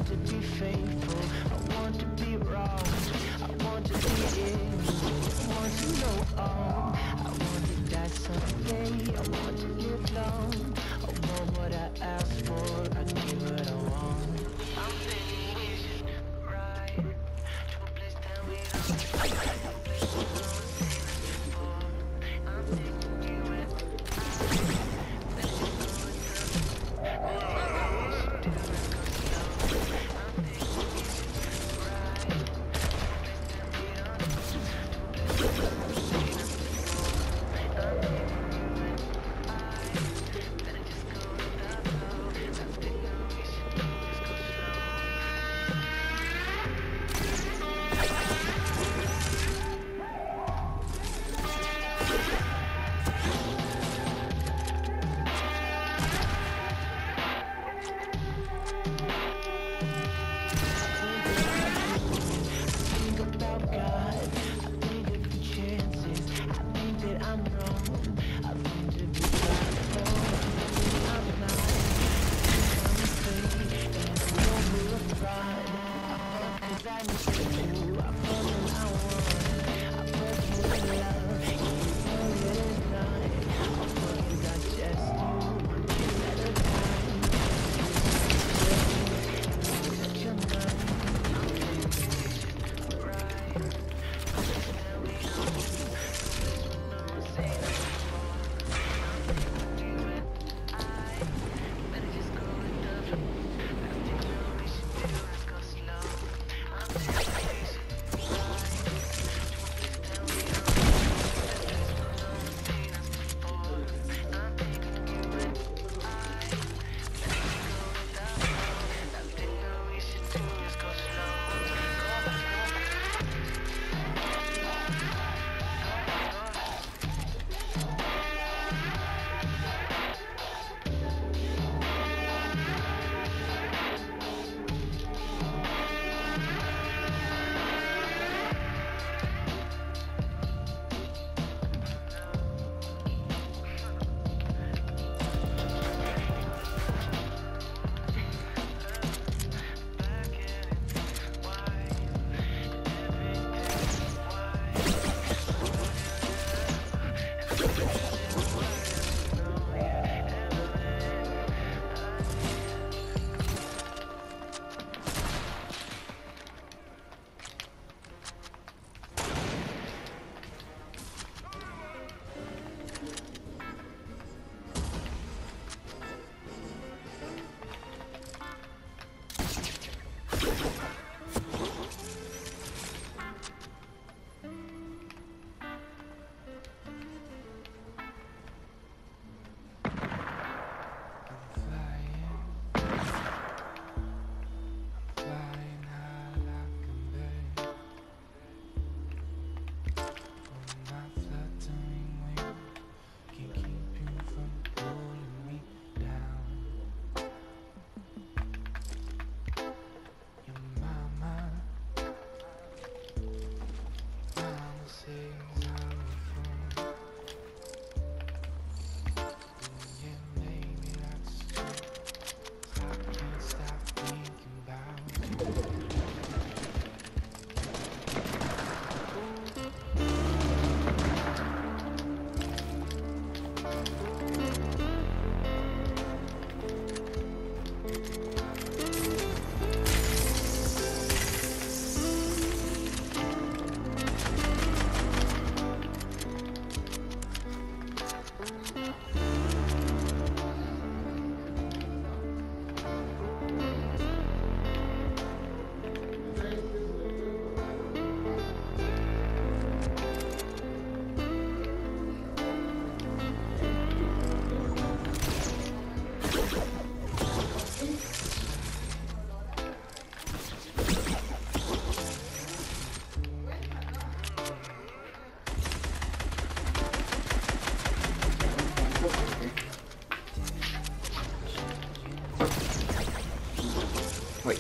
Uy.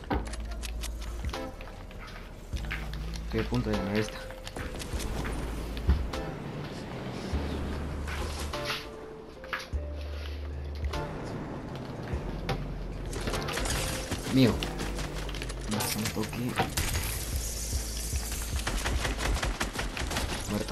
Estoy a punto de ganar esta. Mío. más un toque. Muerto.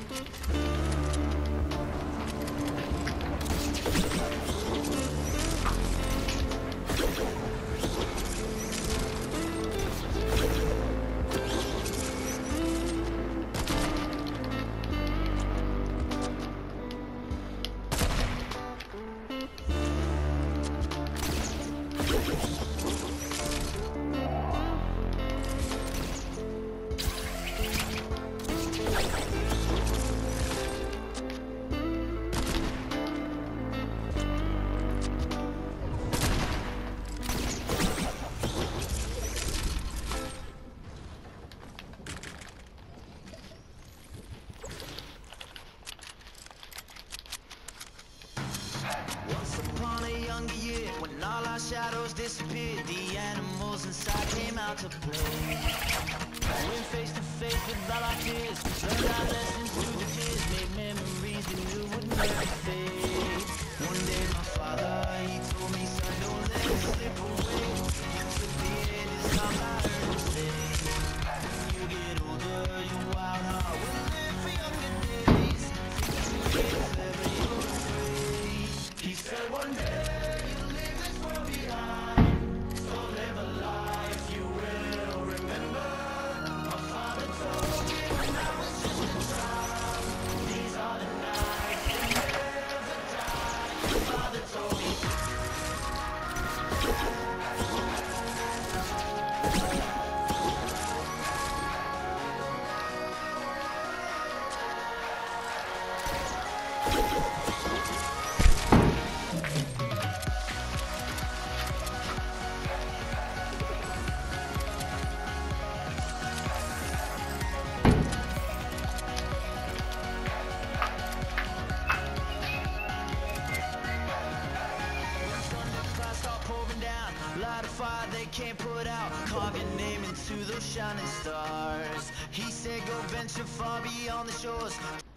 When all our shadows disappeared, the animals inside came out to play. Went face to face with all our fears, learned our lessons through the tears, made memories we knew would never fade. One day my father, he told me, son, don't let it slip away. To the end is all I heard him say. When you get older, your wild heart will live for younger days. Think you get clever, you're afraid. He said one day light a fire they can't put out, carve your name into those shining stars. He said go venture far beyond the shores.